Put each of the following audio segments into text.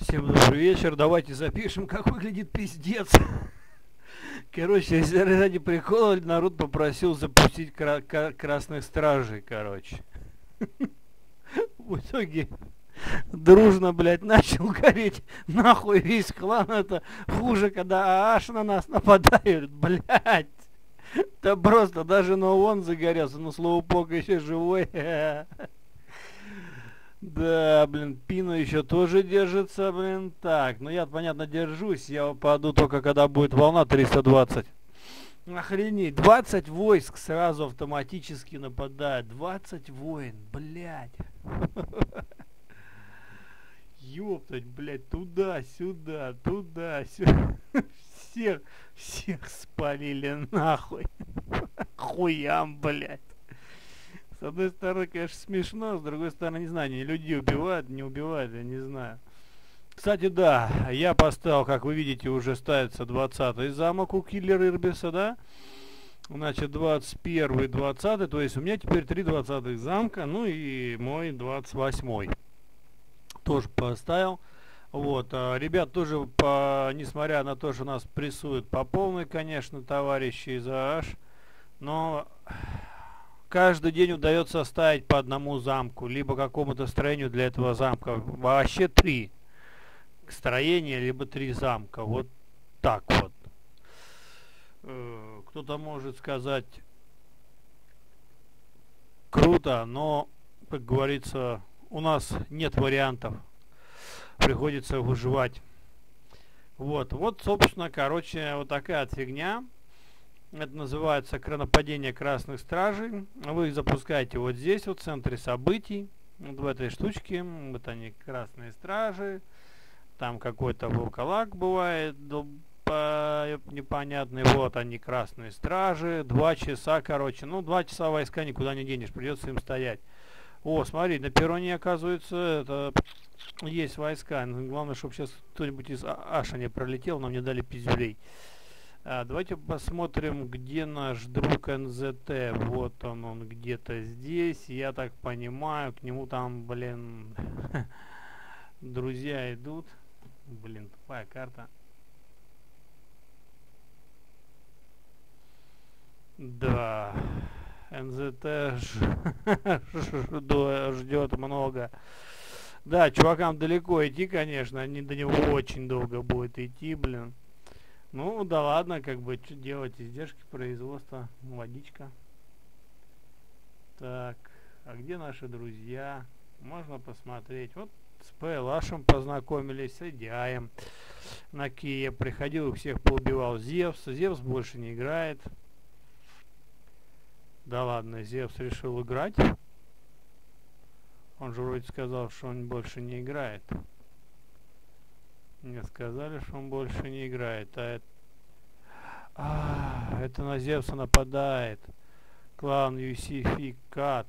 Всем добрый вечер, давайте запишем, как выглядит пиздец. Короче, ради прикола народ попросил запустить красных стражей, короче. В итоге дружно, блядь, начал гореть нахуй весь клан. Это хуже, когда аж на нас нападают, блядь. Да просто даже он загорелся, но Слоупок еще живой. Да, блин, Пино еще тоже держится, блин. Так, ну я, понятно, держусь. Я упаду только когда будет волна 320. Охренеть, 20 войск сразу автоматически нападают. 20 воин, блядь. Ёптать, блядь, туда-сюда, туда-сюда. Всех спалили нахуй. Хуям, блядь. С одной стороны, конечно, смешно, с другой стороны, не знаю, людей убивают, не убивают, я не знаю. Кстати, да, я поставил, как вы видите, уже ставится 20-й замок у Киллера Ирбиса, да? Значит, 21-й, 20-й, то есть у меня теперь 3 20-х замка, ну и мой 28-й. Тоже поставил. Вот, ребят тоже, несмотря на то, что нас прессуют по полной, конечно, товарищи из ААШ, но каждый день удается ставить по одному замку, либо какому-то строению для этого замка. Вообще 3 строения, либо 3 замка. Вот так вот. Кто-то может сказать круто, но, как говорится, у нас нет вариантов. Приходится выживать. Вот, собственно, короче, вот такая фигня. Это называется нападение красных стражей. Вы запускаете вот здесь, вот в центре событий. Вот в этой штучке. Вот они, красные стражи. Там какой-то волколак бывает непонятный. Вот они, красные стражи. 2 часа, короче. Ну, 2 часа войска никуда не денешь. Придется им стоять. О, смотри, на перроне, оказывается, это есть войска. Главное, чтобы сейчас кто-нибудь из Аша не пролетел, но мне дали пиздюлей. Давайте посмотрим, где наш друг НЗТ. Вот он где-то здесь. Я так понимаю, к нему там, блин, друзья идут. Блин, тупая карта. Да, НЗТ ждет много. Да, чувакам далеко идти, конечно. Они до него очень долго будет идти, блин. Ну, да ладно, как бы, что делать, издержки производства, водичка. Так, а где наши друзья? Можно посмотреть. Вот с Пэлашем познакомились, с Идиаем. На Кие приходил, всех поубивал Зевс. Зевс больше не играет. Да ладно, Зевс решил играть. Он же вроде сказал, что он больше не играет. Мне сказали, что он больше не играет, это на Зевса нападает. Клан Юсификат.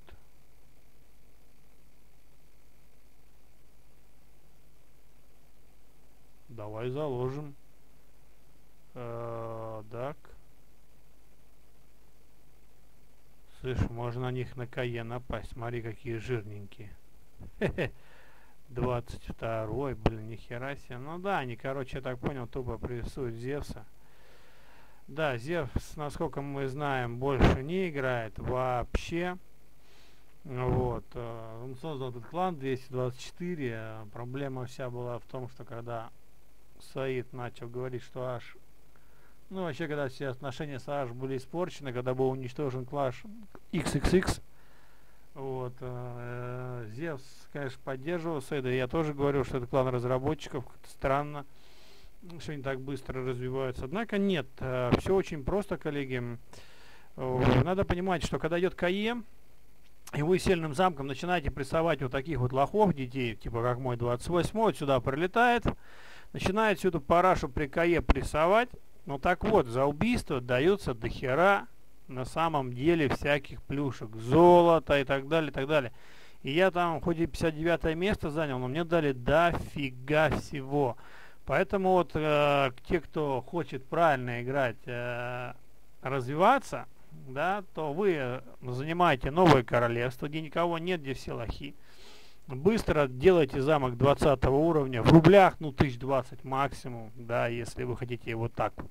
Давай заложим. Так. Слышь, можно на них на Кае напасть. Смотри, какие жирненькие. 22-й, блин, нихера себе. Ну да, они, короче, я так понял, тупо прессуют Зевса. Да, Зевс, насколько мы знаем, больше не играет вообще. Вот. Он создал этот клан 224. Проблема вся была в том, что когда Саид начал говорить, что аж... Ну, вообще, когда все отношения с аж были испорчены, когда был уничтожен клан XXX, вот, Зевс, конечно, поддерживал Сейда. Я тоже говорил, что это клан разработчиков. Странно, что они так быстро развиваются. Однако нет, все очень просто, коллеги. Надо понимать, что когда идет КАЕ, и вы сильным замком начинаете прессовать вот таких вот лохов, детей, типа как мой 28-й, вот сюда прилетает, начинает всю эту парашу при КАЕ прессовать. Ну так вот, за убийство дается дохера на самом деле всяких плюшек, золота и так далее, и так далее. И я там хоть и 59-е место занял, но мне дали дофига всего. Поэтому вот те, кто хочет правильно играть, развиваться, да, то вы занимаете новое королевство, где никого нет, где все лохи. Быстро делайте замок 20 уровня. В рублях, ну, 1020 максимум, да, если вы хотите его так вот.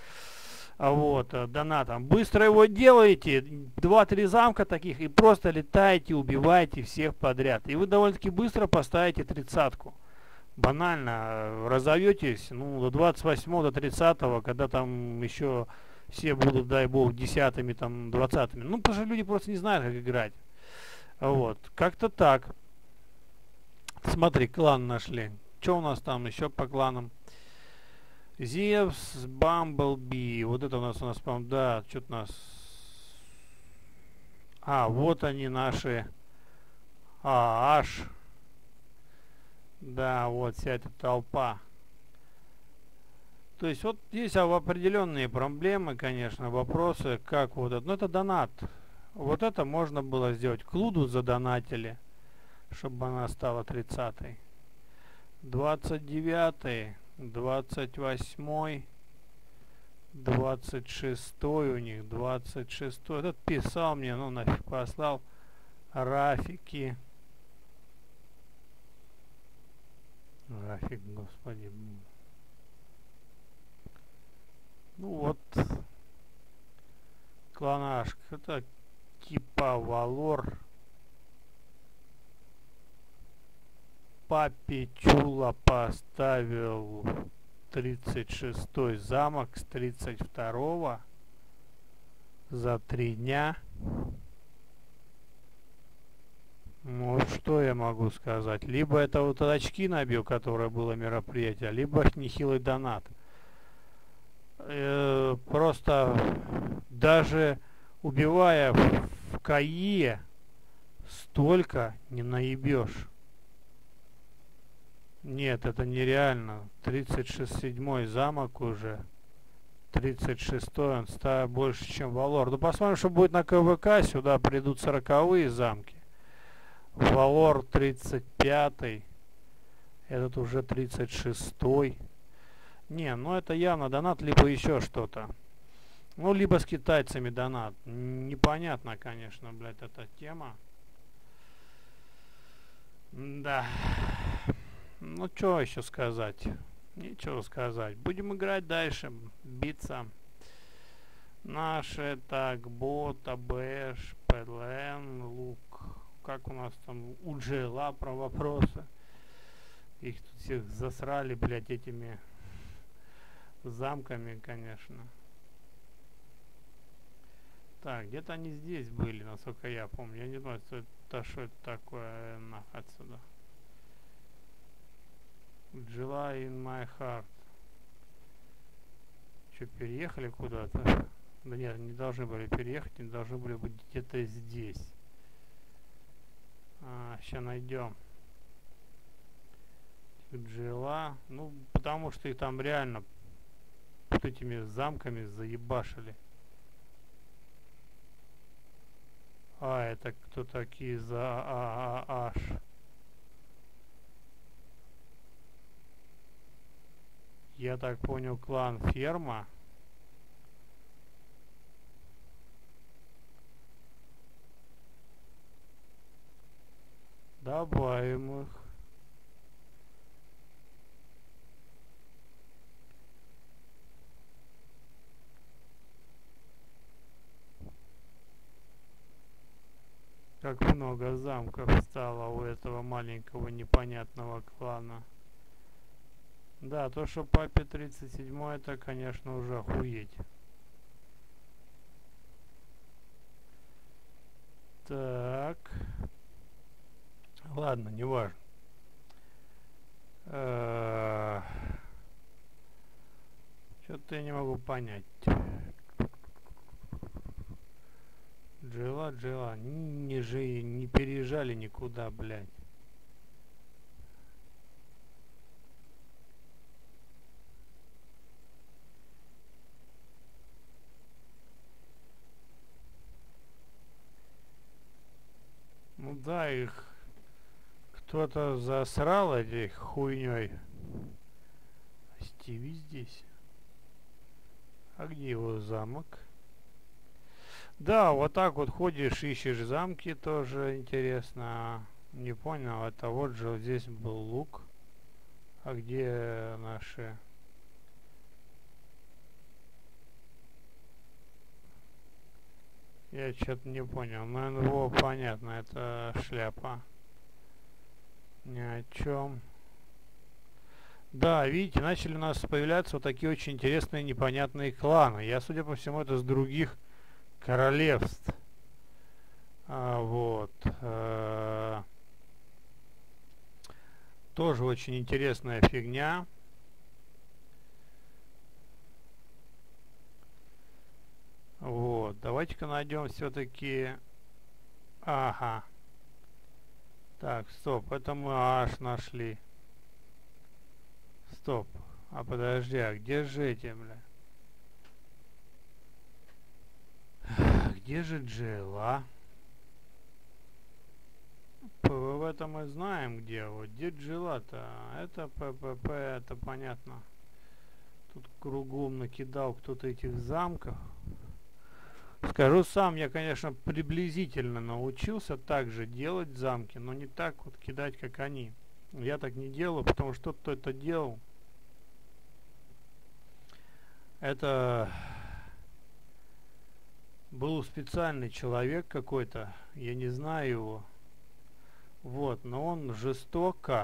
Донатом. Быстро его делаете, 2-3 замка таких, и просто летаете, убиваете всех подряд. И вы довольно-таки быстро поставите 30-ку. Банально, разовьетесь, ну, до 28-го, до 30-го, когда там еще все будут, дай бог, 10-ми, там, 20-ми. Ну, потому что люди просто не знают, как играть. Вот, как-то так. Смотри, клан нашли. Что у нас там еще по кланам? Зевс, Бамблби. Вот это у нас, по-моему, да, что-то у нас... вот они наши. Аш. Да, вот вся эта толпа. То есть вот здесь определенные проблемы, конечно, вопросы, как вот это. Ну, это донат. Вот это можно было сделать. Клуду задонатили, чтобы она стала 30-й. 29-й. 28-й, 26-й у них, 26-й. Этот писал мне, ну нафиг послал. Рафики. Рафик, господи. Ну вот. Кланашка. Это типа Валор. Папе Чула поставил 36-й замок с 32-го за 3 дня. Ну, что я могу сказать? Либо это вот очки набил, которое было мероприятие, либо нехилый донат. Просто даже убивая в КАИе столько не наебешь. Нет, это нереально. 36-й замок уже. 36-й он ставит больше, чем Валор. Ну, посмотрим, что будет на КВК. Сюда придут 40-е замки. Валор 35-й. Этот уже 36-й. Не, ну это явно донат, либо еще что-то. Ну, либо с китайцами донат. Непонятно, конечно, блядь, эта тема. Да. Ну, что еще сказать? Нечего сказать. Будем играть дальше. Биться. Наши, так, бот, АБШ, ПЛН, лук. Как у нас там у Джейла про вопросы? Их тут всех засрали, блядь, этими замками, конечно. Так, где-то они здесь были, насколько я помню. Я не знаю, что это такое, отсюда. July in my heart. Что, переехали куда-то? Да нет, не должны были переехать, не должны были быть где-то здесь. Сейчас найдем. Джела. Ну, потому что их там реально вот этими замками заебашили. Это кто такие за аш? Я так понял, клан Ферма. Добавим их. Как много замков стало у этого маленького непонятного клана. Да, то, что папе 37, это, конечно, уже охуеть. Так. Ладно, не важно. Что-то я не могу понять. Джела. Не переезжали никуда, блядь. Ну да, их кто-то засрал этой хуйней. Стиви здесь. А где его замок? Да, вот так вот ходишь, ищешь замки, тоже интересно. Не понял, это вот же вот здесь был лук. А где наши... Я что-то не понял. Ну, НВО понятно, это шляпа. Ни о чем. Да, видите, начали у нас появляться вот такие очень интересные непонятные кланы. Я, судя по всему, это с других королевств. Вот. Тоже очень интересная фигня. Вот. Давайте-ка найдем все-таки... Ага. Так, стоп. Это мы аж нашли. Стоп. А подожди, а где же эти, бля? Где же Джел, а? ПВВ-то мы знаем где. Вот где Джела-то? Это ППП, это понятно. Тут кругом накидал кто-то этих замков. Скажу сам, я, конечно, приблизительно научился так же делать замки, но не так вот кидать, как они. Я так не делаю, потому что кто-то это делал. Это был специальный человек какой-то, я не знаю его. Вот, но он жестко,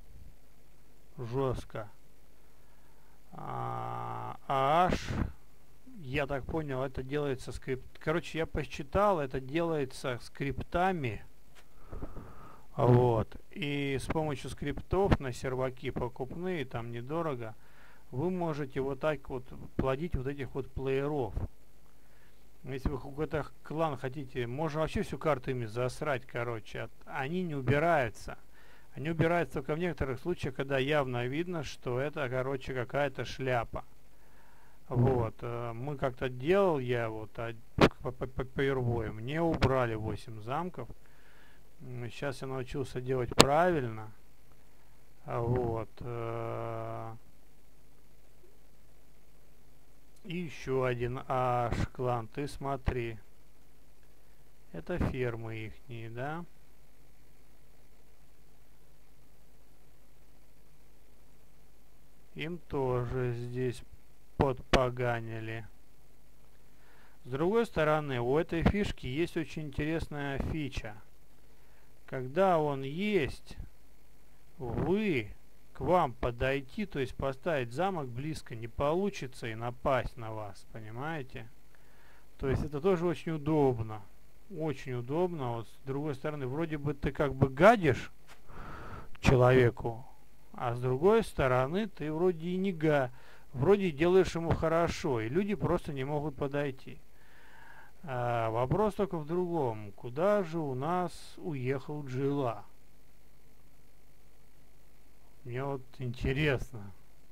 аж, я так понял, это делается скрипт. Короче, я посчитал, это делается скриптами. Вот. И с помощью скриптов на серваки покупные, там недорого, вы можете вот так вот плодить вот этих вот плееров. Если вы какой-то клан хотите, можно вообще всю карту ими засрать, короче. Они не убираются. Они убираются только в некоторых случаях, когда явно видно, что это, короче, какая-то шляпа. Вот. Мы как-то делал, я вот по Юрбою, мне убрали 8 замков. Сейчас я научился делать правильно. Вот. И еще один аж клан, ты смотри. Это фермы ихние, да? Им тоже здесь подпоганили. С другой стороны, у этой фишки есть очень интересная фича. Когда он есть, к вам подойти, то есть поставить замок близко не получится и напасть на вас, понимаете? То есть это тоже очень удобно. Очень удобно. Вот с другой стороны, вроде бы ты как бы гадишь человеку, а с другой стороны, ты вроде и не вроде делаешь ему хорошо, и люди просто не могут подойти. Вопрос только в другом. Куда же у нас уехал Джела? Мне вот интересно.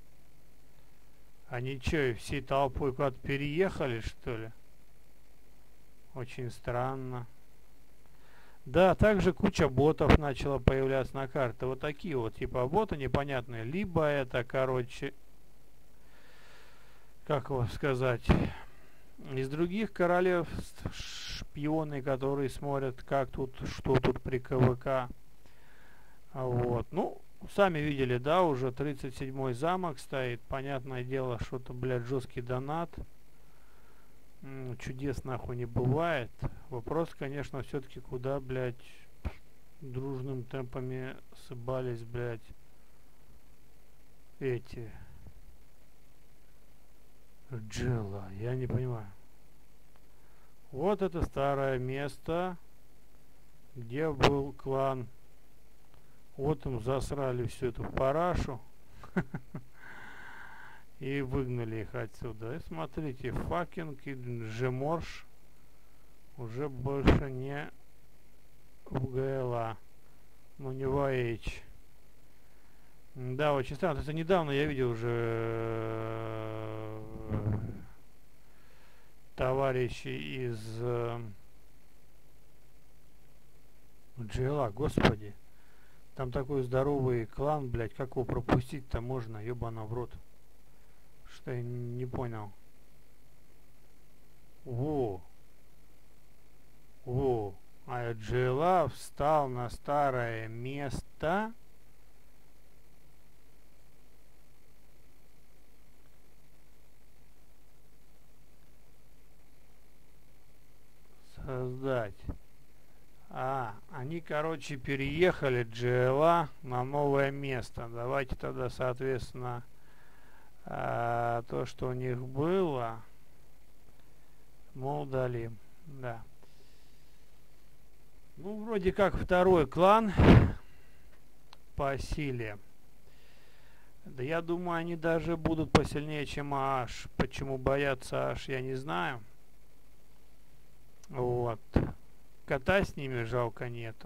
Они что, всей толпой куда-то переехали, что ли? Очень странно. Да, также куча ботов начала появляться на карте. Вот такие вот, типа боты непонятные. Либо это, короче, как его сказать, из других королевств шпионы, которые смотрят, как тут, что тут при КВК. Вот. Ну, сами видели, да, уже 37-й замок стоит. Понятное дело, что-то, блядь, жесткий донат. Чудес нахуй не бывает. Вопрос, конечно, все-таки куда, блядь, дружным темпами сыбались, блядь, эти Джела. Я не понимаю. Вот это старое место, где был клан. Вот им засрали всю эту парашу. И выгнали их отсюда. И смотрите, факинг и Джеморш уже больше не в ГЛА. Ну не в AH. Да, очень странно. Это недавно я видел уже товарищей из GLA, господи. Там такой здоровый клан, блядь, как его пропустить-то можно, ебано в рот. Что я не понял. Во. А GLA встал на старое место. Создать. Они, короче, переехали GLA на новое место. Давайте тогда, соответственно, то, что у них было, мы удалим. Да. Ну, вроде как второй клан по силе. Да я думаю, они даже будут посильнее, чем Аш. Почему боятся Аш, я не знаю. Вот. Кота с ними жалко нету.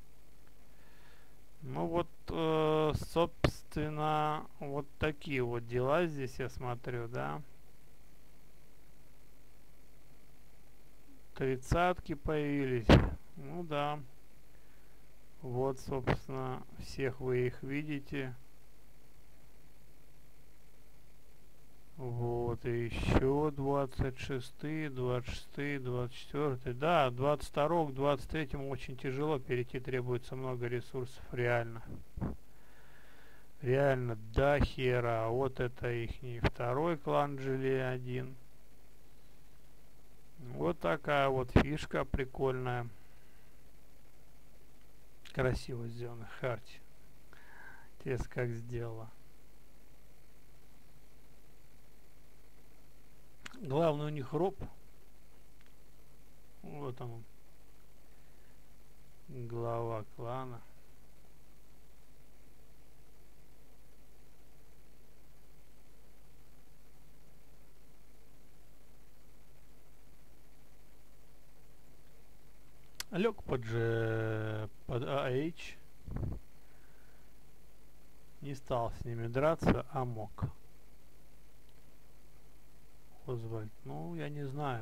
Ну вот, собственно, вот такие вот дела здесь я смотрю, да. 30-ки появились. Ну да. Вот, собственно, всех вы их видите. Вот, и еще 26-й, 26-й, 24-й. Да, 22-м, 23-м очень тяжело перейти, требуется много ресурсов, реально. Реально, до хера. Вот это ихний второй клан GLA-1. Вот такая вот фишка прикольная. Красиво сделано, Харти. Тес как сделала. Главное у них роб. Вот он. Глава клана. Лег под AH. Не стал с ними драться, а мог. Озвальд. Ну, я не знаю.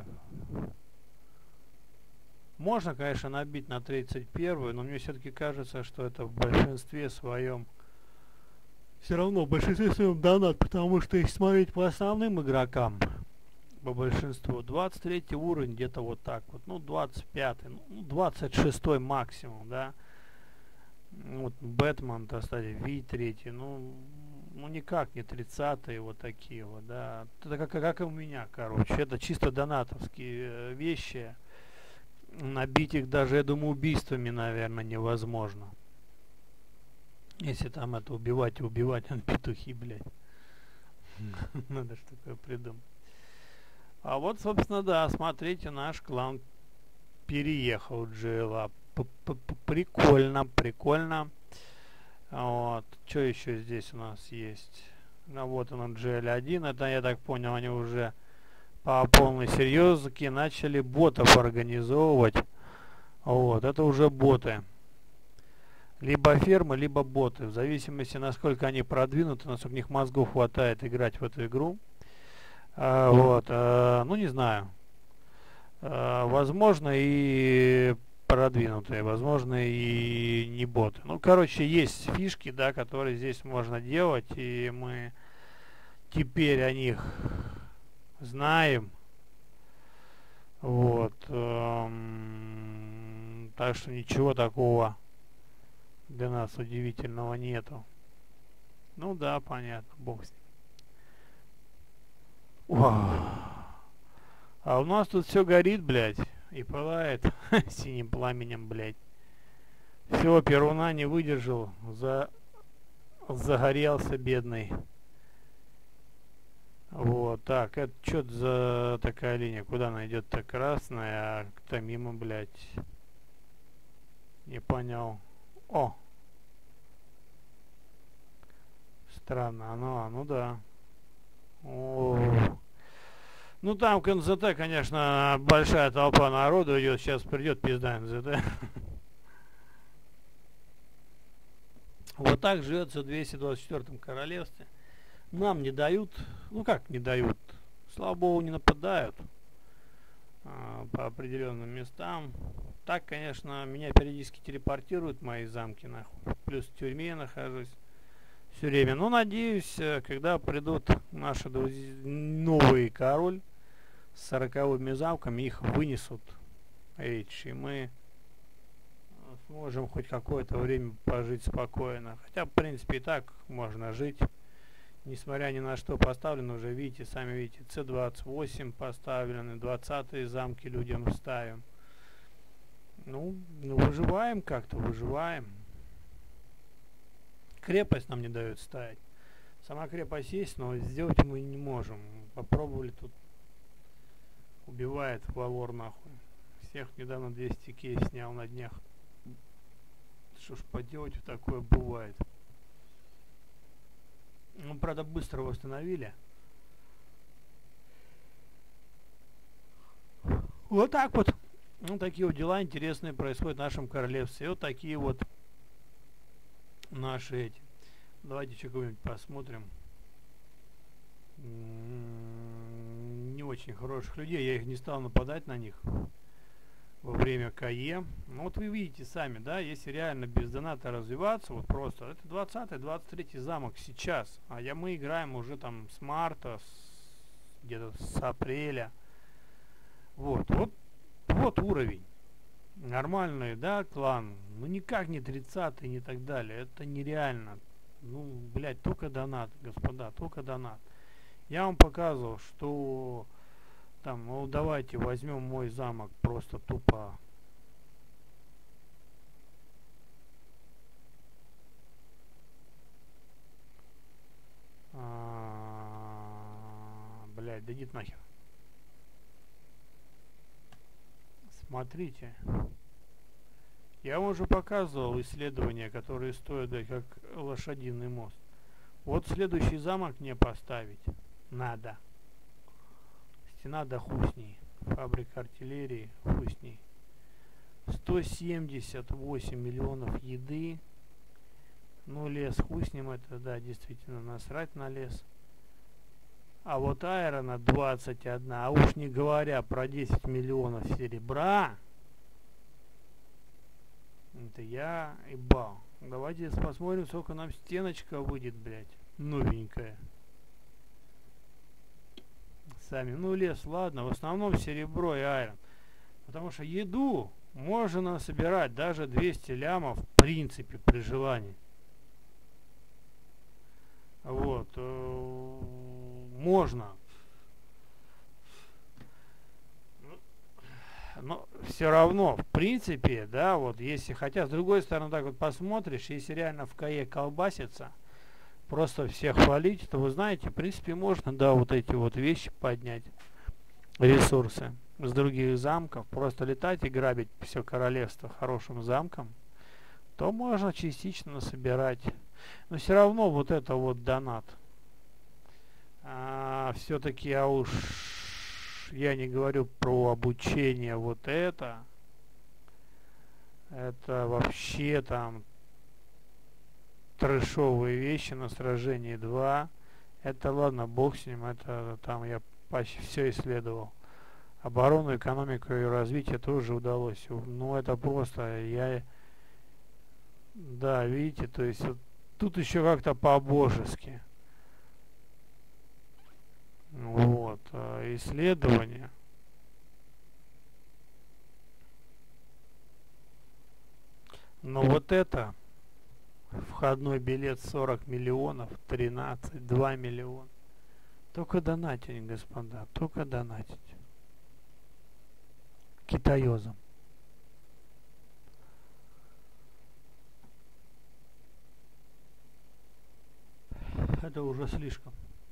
Можно, конечно, набить на 31-ю, но мне все-таки кажется, что это в большинстве своем все равно в большинстве своем донат, потому что если смотреть по основным игрокам, по большинству, 23 уровень где-то вот так вот, ну 25, ну 26 максимум, да. Вот Бэтмен, так сказать, V3, ну никак не 30-е вот такие вот, да. Это как и у меня, короче, это чисто донатовские вещи. Набить их даже, я думаю, убийствами, наверное, невозможно. Если там это убивать и убивать, петухи, блядь. Надо что такое придумать. А вот, собственно, да, смотрите, наш клан переехал в GLA. Прикольно, прикольно. Вот. Что еще здесь у нас есть? Ну, вот он, GL1. Это, я так понял, они уже по полной серьезке начали ботов организовывать. Вот, это уже боты. Либо фермы, либо боты. В зависимости, насколько они продвинуты, насколько у них мозгов хватает играть в эту игру. Вот, ну не знаю. Возможно и продвинутые, возможно и не боты. Ну, короче, есть фишки, да, которые здесь можно делать, и мы теперь о них знаем. Вот. Так что ничего такого для нас удивительного нету. Ну да, понятно, бог с ним. А у нас тут все горит, блядь, и пылает синим пламенем, блядь. Все, Перуна не выдержал, загорелся бедный. Вот, так, это что за такая линия? Куда она идет-то? Красная, а кто мимо, блядь? Не понял. О! Странно, ну да. О. Ну там к НЗТ, конечно, большая толпа народу идет, сейчас придет пизда НЗТ. Вот так живется в 224-м королевстве. Нам не дают, ну как не дают, слава богу, не нападают по определенным местам. Так, конечно, меня периодически телепортируют мои замки, нахуй. Плюс в тюрьме я нахожусь все время. Но надеюсь, когда придут наши друзья, новый король с 40-ми замками, их вынесут. И мы Можем хоть какое-то время пожить спокойно. Хотя, в принципе, и так можно жить. Несмотря ни на что поставлено, уже видите, сами видите, С-28 поставлены, 20-е замки людям ставим. Ну, выживаем как-то, выживаем. Крепость нам не дают ставить. Сама крепость есть, но сделать мы не можем. Попробовали тут. Убивает Валор нахуй. Всех недавно 200 кей снял на днях. Что ж поделать, такое бывает. Ну, правда, быстро восстановили. Вот так вот. Ну, такие вот дела интересные происходят в нашем королевстве. И вот такие вот наши эти. Давайте еще кого-нибудь посмотрим. Не очень хороших людей. Я их не стал нападать на них во время КЕ. Ну вот вы видите сами, да, если реально без доната развиваться, вот просто, это 20-й, 23-й замок сейчас, а мы играем уже там с марта, где-то с апреля. Вот уровень. Нормальный, да, клан, ну никак не 30-й, не так далее, это нереально. Ну, блядь, только донат, господа, только донат. Я вам показывал, что там, ну давайте возьмем мой замок, просто тупо. Блядь, да иди нахер. Смотрите. Я вам уже показывал исследования, которые стоят как лошадиный мост. Вот следующий замок мне поставить надо. Стена да хуй с ней. Фабрика артиллерии, хуй с ней. 178 миллионов еды. Ну, лес, хуй с ним, это, да, действительно, насрать на лес. А вот айрона 21, а уж не говоря про 10 миллионов серебра. Это я ебал. Давайте посмотрим, сколько нам стеночка выйдет, блядь. Новенькая. Сами. Ну, лес, ладно. В основном серебро и айрон. Потому что еду можно собирать даже 200 лямов, в принципе, при желании. Вот. Можно. Но все равно, в принципе, да, вот если, хотя с другой стороны так вот посмотришь, если реально в КЕ колбасится, просто всех хвалить, то вы знаете, в принципе, можно, да, вот эти вот вещи поднять, ресурсы с других замков, просто летать и грабить все королевство хорошим замком, то можно частично собирать. Но все равно вот это вот донат. Все-таки, уж я не говорю про обучение вот это. Это вообще там трэшовые вещи на сражении 2. Это ладно, бог с ним, это там я почти все исследовал. Оборону, экономику и развитие тоже удалось. Ну это просто, да, видите, то есть вот, тут еще как-то по-божески. Вот, исследования. Но вот это, входной билет 40 миллионов, 13, 2 миллиона. Только донатить, господа, только донатить. Китаёзам. Это уже слишком.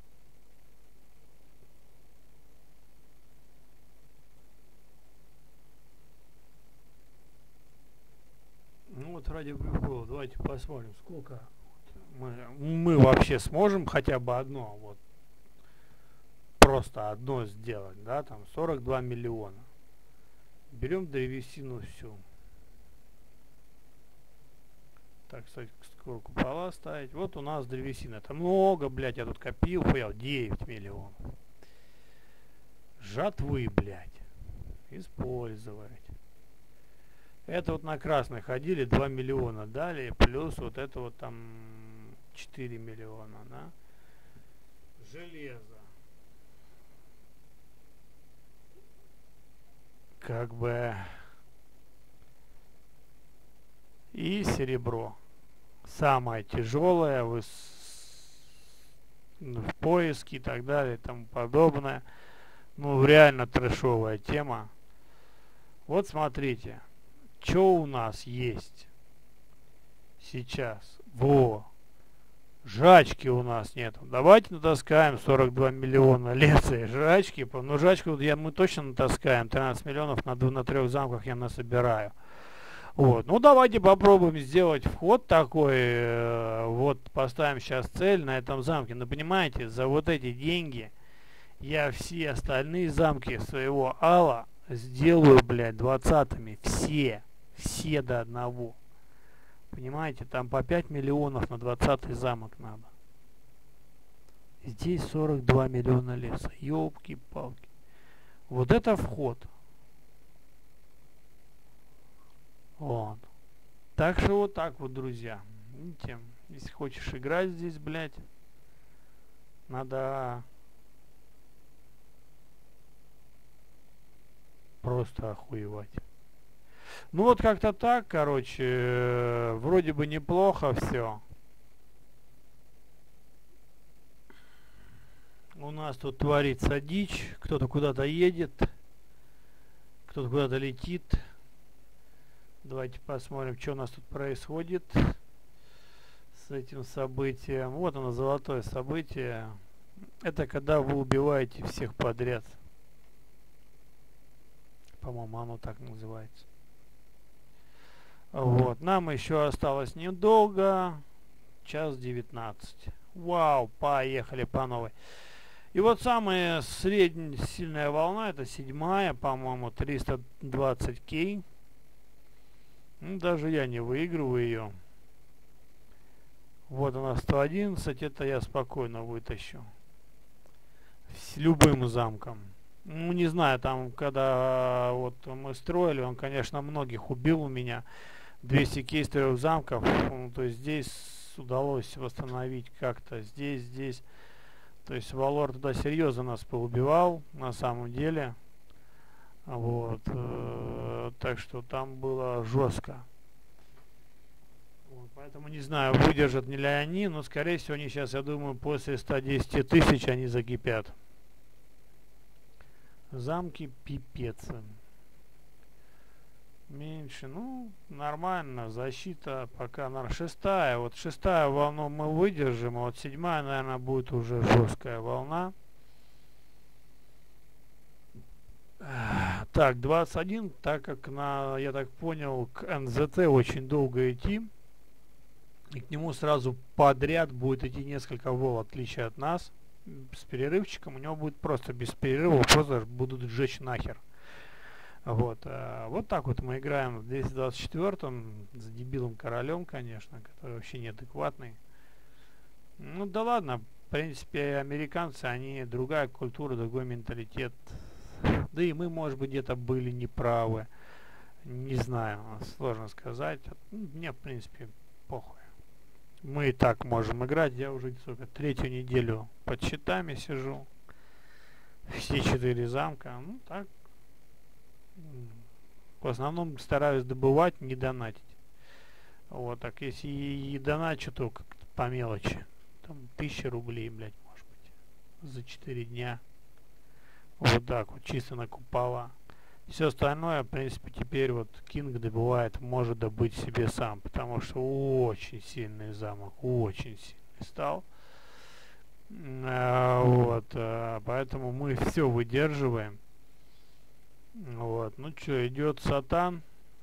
Ну вот ради прикола, давайте посмотрим, сколько мы вообще сможем хотя бы одно, вот просто одно сделать, да, там 42 миллиона. Берем древесину всю. Так, кстати, сколько пола ставить. Вот у нас древесина. Это много, блядь, я тут копил, хуял, 9 миллионов. Жатвы, блядь. Использовать. Это вот на красной ходили, 2 миллиона дали, плюс вот это вот там 4 миллиона, да? Железо. Как бы и серебро. Самое тяжелое в поиске и так далее и тому подобное. Ну, реально трэшовая тема. Вот смотрите, что у нас есть сейчас. Жрачки у нас нет. Давайте натаскаем 42 миллиона лекций жрачки. Ну, жрачку мы точно натаскаем. 13 миллионов на 3 замках я насобираю. Вот. Ну, давайте попробуем сделать вход такой. Вот поставим сейчас цель на этом замке. Но понимаете, за вот эти деньги я все остальные замки своего Алла сделаю, блядь, 20-ми. Все до одного. Понимаете, там по 5 миллионов на 20-й замок надо. Здесь 42 миллиона леса. Ёлки-палки. Вот это вход. Вот. Так что вот так вот, друзья. Видите, если хочешь играть здесь, блядь, надо просто охуевать. Ну вот как-то так, короче, вроде бы неплохо все. У нас тут творится дичь, кто-то куда-то едет, кто-то куда-то летит. Давайте посмотрим, что у нас тут происходит с этим событием. Вот оно, золотое событие. Это когда вы убиваете всех подряд. По-моему, оно так называется. Вот, нам еще осталось недолго. Час 19. Вау, поехали по новой. И вот самая сильная волна, это 7-я, по-моему, 320 кей. Ну, даже я не выигрываю ее. Вот она 111, это я спокойно вытащу. С любым замком. Ну, не знаю, там, когда вот мы строили, он, конечно, многих убил у меня. 200 кей с 3 замков. Ну, то есть здесь удалось восстановить как-то. Здесь. То есть Валор туда серьезно нас поубивал, на самом деле. Вот. Так что там было жестко. Вот, поэтому не знаю, выдержат ли они, но скорее всего они сейчас, я думаю, после 110 тысяч они закипят. Замки пипец. Меньше, ну, нормально, защита пока на 6-я. Вот 6-я волну мы выдержим, а вот 7-я, наверное, будет уже жесткая волна. Так, 21, так как я так понял, к НЗТ очень долго идти. И к нему сразу подряд будет идти несколько волн, в отличие от нас. С перерывчиком у него будет просто без перерыва, просто будут сжечь нахер. Вот, вот так вот мы играем в 224-м с дебилом королем, конечно, который вообще неадекватный. Ну да ладно, в принципе, американцы, они другая культура, другой менталитет. Да и мы, может быть, где-то были неправы. Не знаю, сложно сказать. Мне, в принципе, похуй. Мы и так можем играть. Я уже, сука, 3-ю неделю под щитами сижу. Все 4 замка. Ну, так. В основном стараюсь добывать, не донатить. Вот, так если и доначу, то как-то по мелочи. Там 1000 рублей, блядь, может быть. За 4 дня. Вот так вот, чисто на купола. Все остальное, в принципе, теперь вот Кинг добывает, может добыть себе сам. Потому что очень сильный замок, очень сильный стал. Вот, поэтому мы все выдерживаем. Вот, ну что, идет Сатан.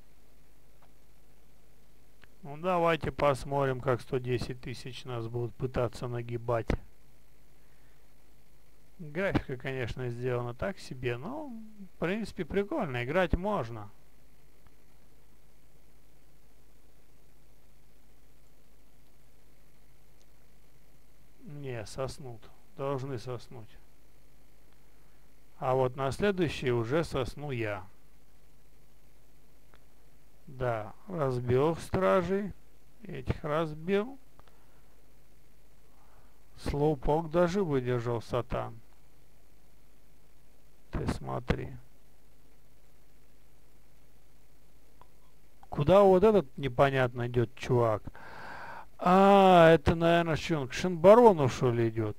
Ну давайте посмотрим, как 110 тысяч нас будут пытаться нагибать. Графика, конечно, сделана так себе, но в принципе прикольно, играть можно. Не, соснут. Должны соснуть. А вот на следующий уже сосну я. Да, разбил стражей. Этих разбил. Слоупок даже выдержал, Сатан. Ты смотри. Куда вот этот непонятно идет чувак? А, это, наверное, что он к Шинбарону, что ли, идет?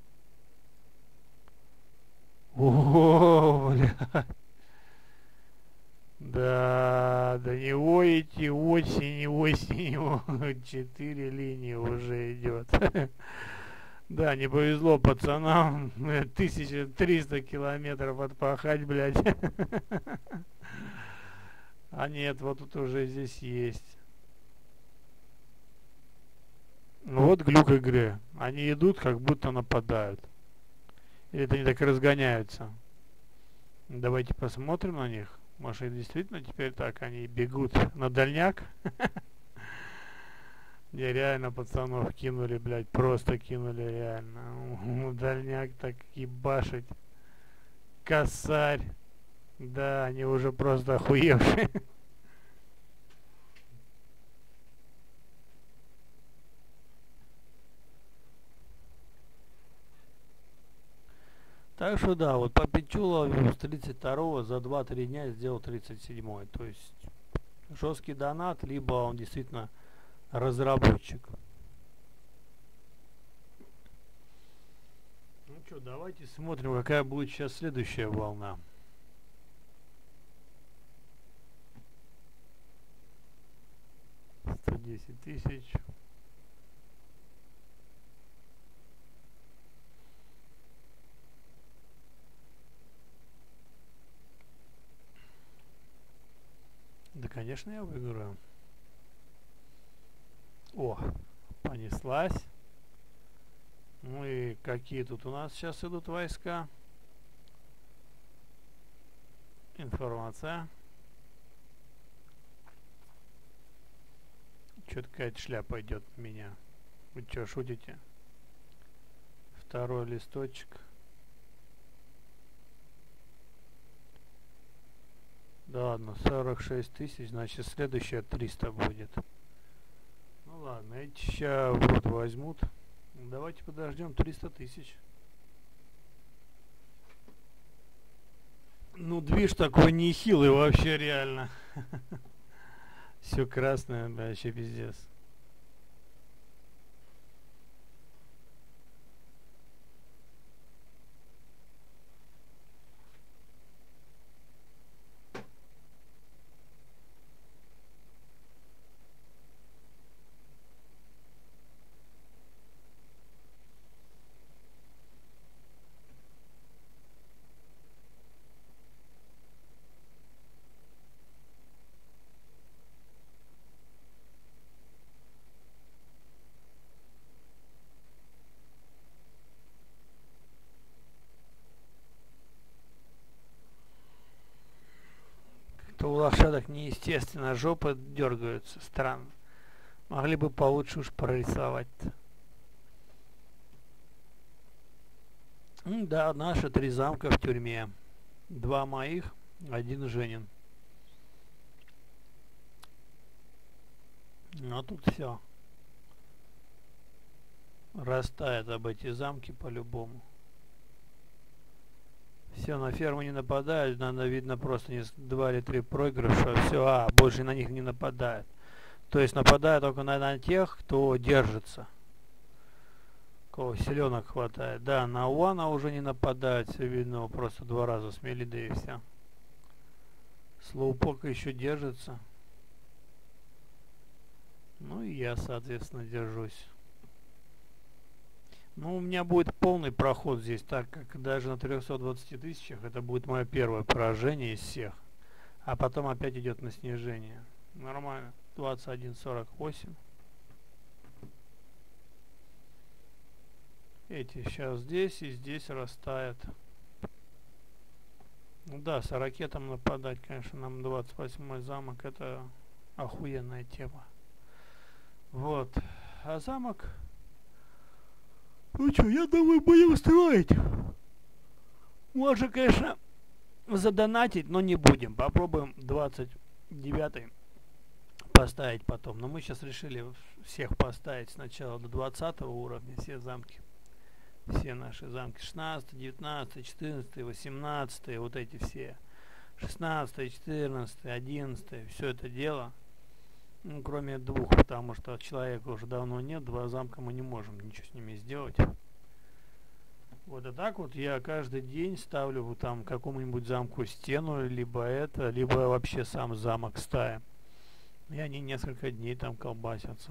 О, бля. Да, до него идти осенью. 4 линии уже идет. Да, не повезло пацанам. 1300 километров отпахать, блядь. А нет, вот тут уже здесь есть. Ну вот глюк игры. Они идут, как будто нападают. Или это они так разгоняются. Давайте посмотрим на них. Может, и действительно теперь так они бегут на дальняк? Не, реально пацанов кинули, блядь, просто кинули реально. Дальняк так ебашить. Косарь. Да, они уже просто охуевшие. Так что да, вот по Пичула с 32 за 2-3 дня сделал 37. То есть жесткий донат, либо он действительно разработчик. Ну что, давайте смотрим, какая будет сейчас следующая волна. $110 000. Да, конечно, я выиграю. О, понеслась. Ну и какие тут у нас сейчас идут войска? Информация. Что-то какая-то шляпа идет в меня. Вы что, шутите? Второй листочек. Да ладно, 46 000, значит следующая 300 будет. Ну ладно, эти сейчас вот возьмут. Давайте подождем 300 000. Ну, движ такой нехилый вообще реально. Все красное, да, вообще пиздец. То у лошадок неестественно жопы дергаются, странно. Могли бы получше уж прорисовать-то. Да, наши 3 замка в тюрьме. 2 моих, 1 Женин. Ну тут все. Растает об эти замки по-любому. Все, на ферму не нападают, надо, видно, просто 2 или 3 проигрыша, все, больше на них не нападают. То есть нападают только на тех, кто держится. Кого селенок хватает. Да, на Уана уже не нападают, все видно, просто 2 раза смели, да и все. Слоупок еще держится. Ну и я, соответственно, держусь. Ну, у меня будет полный проход здесь, так как даже на 320 000 это будет мое первое поражение из всех. А потом опять идет на снижение. Нормально. 21,48. Эти сейчас здесь и здесь растают. Ну да, с ракетом нападать, конечно, нам 28-й замок, это охуенная тема. Вот. А замок... Ну что, я думаю, будем строить. Можно, конечно, задонатить, но не будем. Попробуем 29-й поставить потом. Но мы сейчас решили всех поставить сначала до 20 уровня, все замки. Все наши замки. 16, 19, 14, 18, вот эти все. 16, 14, 11, все это дело. Ну, кроме двух, потому что человека уже давно нет, два замка мы не можем ничего с ними сделать. Вот и так вот я каждый день ставлю вот там какому-нибудь замку стену, либо вообще сам замок стая. И они несколько дней там колбасятся.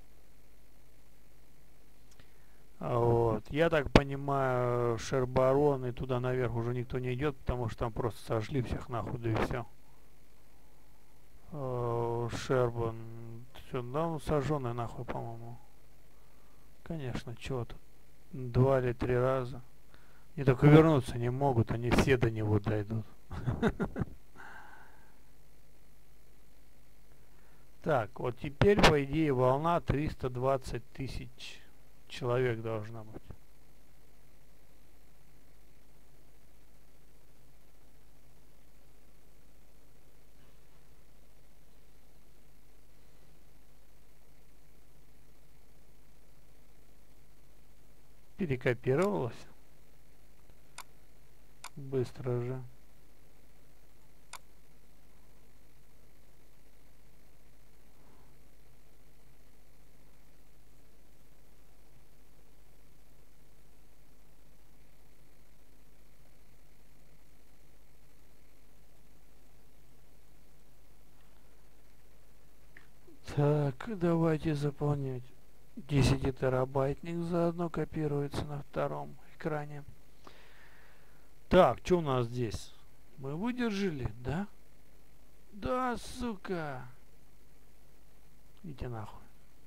Вот. Я так понимаю, Шербарон и туда наверх уже никто не идет, потому что там просто сожгли всех нахуй, да и все. Шербан. Все, да, он сожженный нахуй, по-моему. Конечно, чего тут. 2 или 3 раза. И только вернуться не могут, они все до него дойдут. Так, вот теперь, по идее, волна 320 тысяч человек должна быть. Перекопировалось. Быстро же. Так, давайте заполнять. 10-терабайтник заодно копируется на втором экране. Так, что у нас здесь? Мы выдержали, да? Да, сука! Идите нахуй.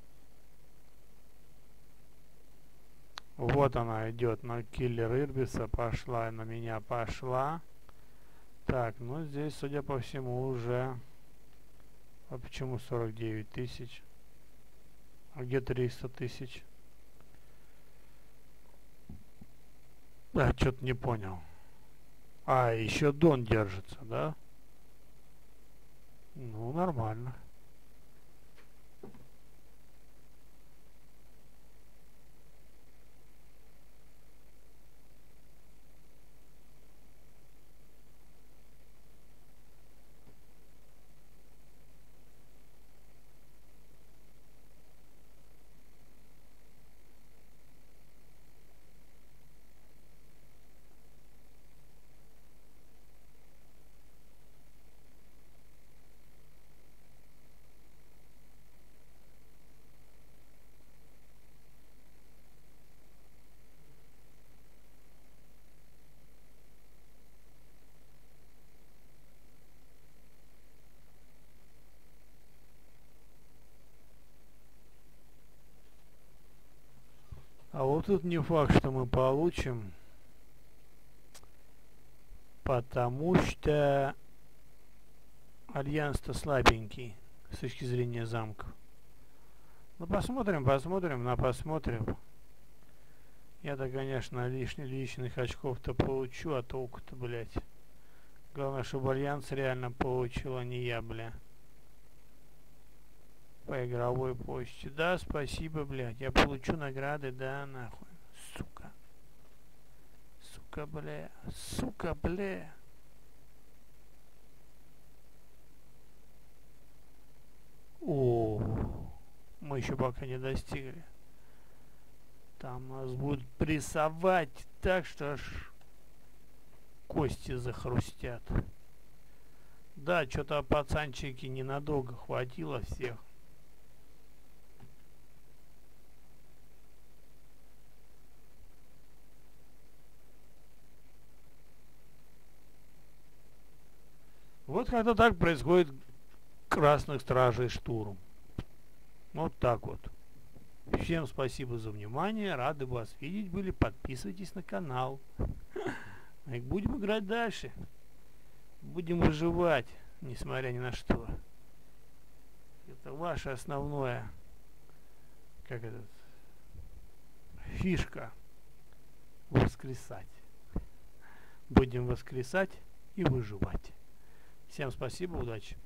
Вот она идет на киллер Ирбиса, пошла, на меня пошла. Так, ну здесь, судя по всему, уже... А почему 49 тысяч? А где 300 тысяч? А, что-то не понял. А, еще Дон держится, да? Ну, нормально. А вот тут не факт, что мы получим, потому что альянс-то слабенький с точки зрения замков. Ну посмотрим, посмотрим. Я-то, конечно, лишних очков-то получу, а толку-то, блядь. Главное, чтобы альянс реально получил, а не я, бля. По игровой почте. Да, спасибо, блядь. Я получу награды, да, нахуй. Сука. Сука, бля. Сука, бля. О, мы еще пока не достигли. Там нас будут прессовать так, что аж кости захрустят. Да, что-то пацанчики ненадолго хватило всех. Вот когда так происходит красных стражей штурм. Вот так вот. Всем спасибо за внимание. Рады вас видеть были. Подписывайтесь на канал. И будем играть дальше. Будем выживать, несмотря ни на что. Это ваше основное, как этот, фишка. Воскресать. Будем воскресать и выживать. Всем спасибо, удачи.